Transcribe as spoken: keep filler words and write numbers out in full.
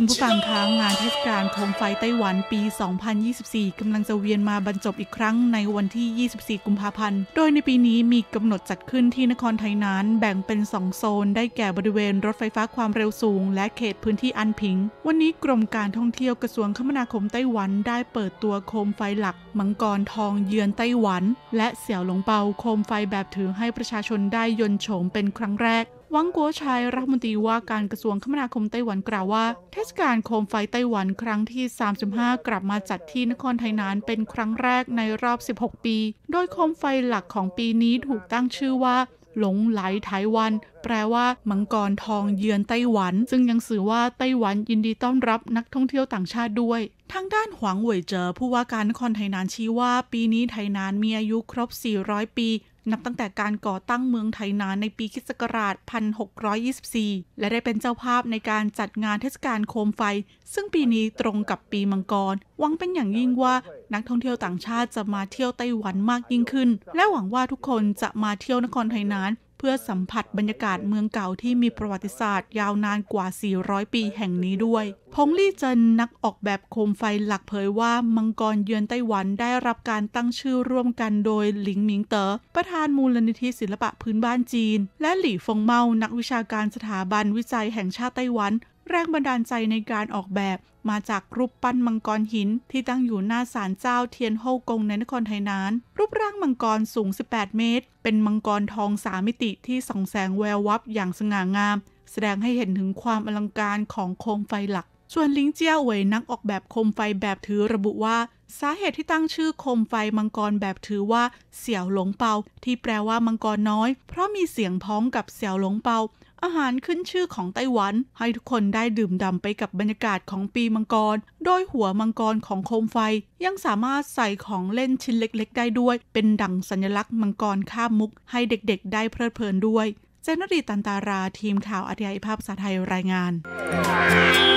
คุณผู้ฟังคะงานเทศกาลโคมไฟไต้หวันปี สองพันยี่สิบสี่ กำลังจะเวียนมาบรรจบอีกครั้งในวันที่ ยี่สิบสี่ กุมภาพันธ์ โดยในปีนี้มีกำหนดจัดขึ้นที่นครไทหนานแบ่งเป็น สอง โซนได้แก่บริเวณรถไฟฟ้าความเร็วสูงและเขตพื้นที่อันผิง วันนี้กรมการท่องเที่ยวกระทรวงคมนาคมไต้หวันได้เปิดตัวโคมไฟหลักมังกรทองเยือนไต้หวันและเสี่ยวหลงเปาโคมไฟแบบถือให้ประชาชนได้ยนต์โฉมเป็นครั้งแรกวังกัวชัยรัฐมนตรีว่าการกระทรวงคมนาคมไต้หวันกล่าวว่าเทศกาลโคมไฟไต้หวันครั้งที่ สามสิบห้า กลับมาจัดที่นครไทหนานเป็นครั้งแรกในรอบ สิบหก ปี โดยโคมไฟหลักของปีนี้ถูกตั้งชื่อว่าหลงไหลไต้หวันแปลว่ามังกรทองเยือนไต้หวันซึ่งยังสื่อว่าไต้หวันยินดีต้อนรับนักท่องเที่ยวต่างชาติด้วยทางด้านหวังเหวยเจ๋อผู้ว่าการนครไทหนานชี้ว่าปีนี้ไทหนานมีอายุครบ สี่ร้อย ปีนับตั้งแต่การก่อตั้งเมืองไทหนานในปีค.ศ. หนึ่งพันหกร้อยยี่สิบสี่ และได้เป็นเจ้าภาพในการจัดงานเทศกาลโคมไฟซึ่งปีนี้ตรงกับปีมังกรหวังเป็นอย่างยิ่งว่านักท่องเที่ยวต่างชาติจะมาเที่ยวไต้หวันมากยิ่งขึ้นและหวังว่าทุกคนจะมาเที่ยวนครไทหนานเพื่อสัมผัสบรรยากาศเมืองเก่าที่มีประวัติศาสตร์ยาวนานกว่า สี่ร้อย ปีแห่งนี้ด้วยพงลี่เจินนักออกแบบโคมไฟหลักเผยว่ามังกรเยือนไต้หวันได้รับการตั้งชื่อร่วมกันโดยหลิงหมิงเต๋อประธานมูลนิธิศิลปะพื้นบ้านจีนและหลี่ฟงเมานักวิชาการสถาบันวิจัยแห่งชาติไต้หวันแรงบันดาลใจในการออกแบบมาจากรูปปั้นมังกรหินที่ตั้งอยู่หน้าศาลเจ้าเทียนโฮกงในนครไทหนานรูปร่างมังกรสูง สิบแปด เมตรเป็นมังกรทองสามมิติที่ส่องแสงแวววับอย่างสง่างามแสดงให้เห็นถึงความอลังการของโคมไฟหลักส่วนลิงเจี้ยเหวยนักออกแบบโคมไฟแบบถือระบุว่าสาเหตุที่ตั้งชื่อโคมไฟมังกรแบบถือว่าเสี่ยวหลงเปาที่แปลว่ามังกรน้อยเพราะมีเสียงพ้องกับเสี่ยวหลงเปาอาหารขึ้นชื่อของไต้หวันให้ทุกคนได้ดื่มด่ำไปกับบรรยากาศของปีมังกรโดยหัวมังกรของโคมไฟยังสามารถใส่ของเล่นชิ้นเล็กๆได้ด้วยเป็นดั่งสัญลักษณ์มังกรข้ามมุกให้เด็กๆได้เพลิดเพลินด้วยเจนนรีตันตาราทีมข่าวอาทิตย์ภาพภาษาไทยรายงาน